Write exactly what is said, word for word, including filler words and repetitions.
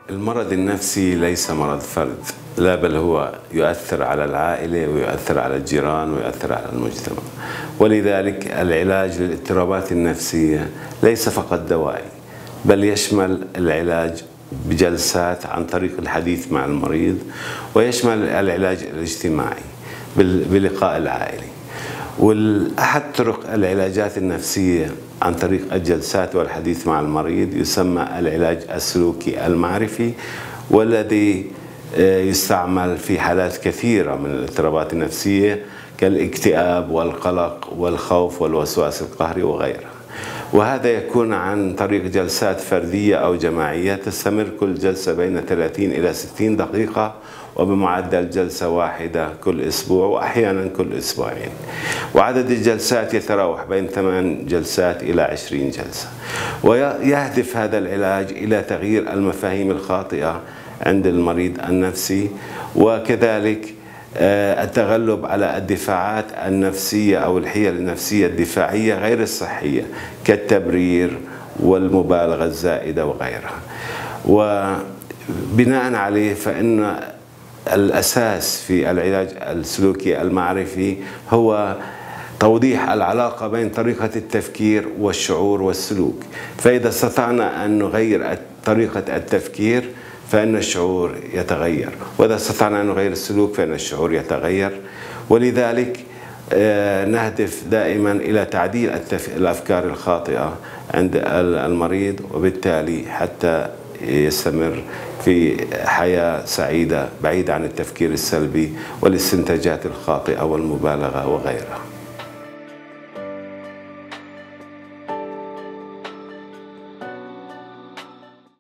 المرض النفسي ليس مرض فرد، لا بل هو يؤثر على العائلة ويؤثر على الجيران ويؤثر على المجتمع. ولذلك العلاج للاضطرابات النفسية ليس فقط دوائي، بل يشمل العلاج بجلسات عن طريق الحديث مع المريض، ويشمل العلاج الاجتماعي بلقاء العائلي. والأحد طرق العلاجات النفسية عن طريق الجلسات والحديث مع المريض يسمى العلاج السلوكي المعرفي، والذي يستعمل في حالات كثيرة من الاضطرابات النفسية كالاكتئاب والقلق والخوف والوسواس القهري وغيرها. وهذا يكون عن طريق جلسات فردية أو جماعية تستمر كل جلسة بين ثلاثين إلى ستين دقيقة، وبمعدل جلسة واحدة كل أسبوع وأحيانا كل أسبوعين. وعدد الجلسات يتراوح بين ثمان جلسات إلى عشرين جلسة. ويهدف هذا العلاج إلى تغيير المفاهيم الخاطئة عند المريض النفسي، وكذلك التغلب على الدفاعات النفسية أو الحيل النفسية الدفاعية غير الصحية كالتبرير والمبالغة الزائدة وغيرها. وبناء عليه فإن الأساس في العلاج السلوكي المعرفي هو توضيح العلاقة بين طريقة التفكير والشعور والسلوك. فإذا استطعنا أن نغير طريقة التفكير فإن الشعور يتغير، وإذا استطعنا أن نغير السلوك فإن الشعور يتغير. ولذلك نهدف دائما إلى تعديل الأفكار الخاطئة عند المريض، وبالتالي حتى يستمر في حياة سعيدة بعيدة عن التفكير السلبي والاستنتاجات الخاطئة والمبالغة وغيرها.